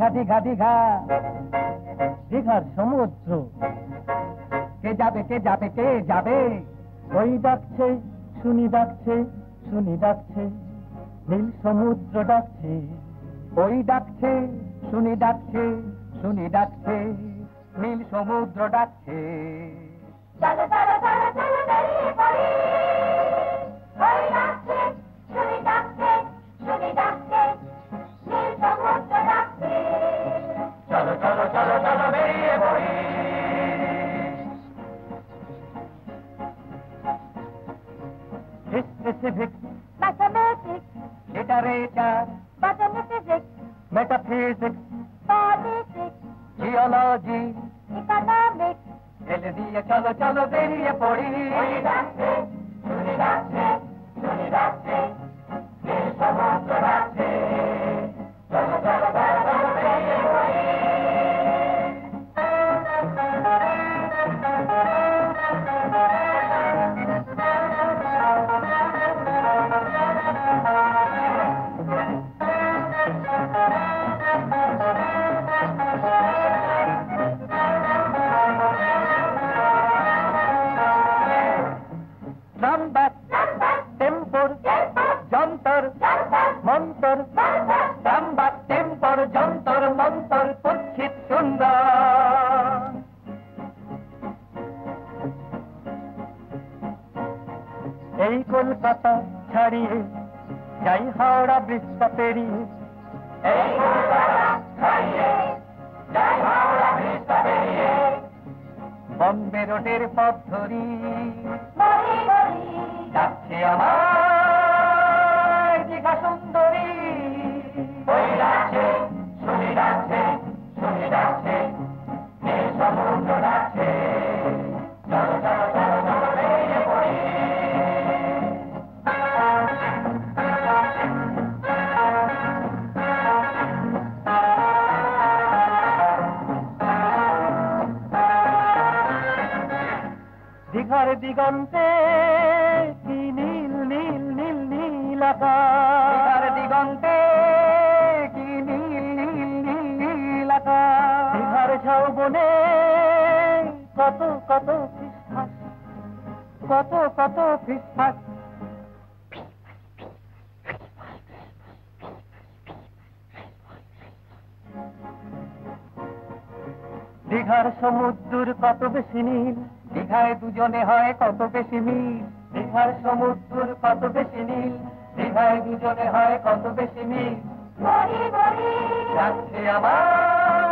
দীঘা দীঘা দীঘা দীঘার সমুদ্র কে যাবে কে যাবে কে যাবে ওই ডাকছে শুনি ডাকছে শুনি ডাকছে নীল সমুদ্র ডাকছে ওই ডাকছে শুনি ডাকছে শুনি ডাকছে নীল সমুদ্র ডাকছে চলো চলো চলো চলো বেরিয়ে পড়ি ওই ডাকছে শুনি ডাকছে শুনি ডাকছে নীল সমুদ্র ডাকছে চলো চলো চলো চলো বেরিয়ে পড়ি Specific, mathematics, literature, physics, metaphysics, politics, geology, economics. ছেলে দিয়ে চলো চলো বেরিয়ে পড়ি ওই ডাকছে শুনি ডাকছে শুনি ডাকছে নীল সমুদ্র ডাকছে চলো চলো চলো চলো বেরিয়ে পড়ি মন্তর রামবাগ টেম্পর যন্তর মন্তর কুৎসিত সুন্দর এই কলকাতা ছাড়িয়ে যাই হাওড়া ব্রিজটা পেরিয়ে এই কলকাতা ছাড়িয়ে যাই হাওড়া ব্রিজটা পেরিয়ে বম্বে রোডের পথ ধরি মরি মরি যাচ্ছে আমার দীঘা সুন্দরী ওই ডাকছে শুনি ডাকছে শুনি ডাকছে নীল সমুদ্র ডাকছে চলো চলো চলো চলো বেরিয়ে পড়ি দীঘার দিগন্তে কি নীল নীল নীল নীল আকাশ দীঘার দিগন্তে কি নীল নীল নীল নীল আকাশ দীঘার ঝাউবনে কত কত ফিসফাস কত কত ফিসফাস দীঘার সমুদ্র কত বেশি নীল দীঘায় দুজনে হয় কত বেশি মিল দীঘার সমুদ্র কত বেশি নীল দীঘায় দুজনে হয় কত বেশি মিল মরি মরি যাচ্ছে আমার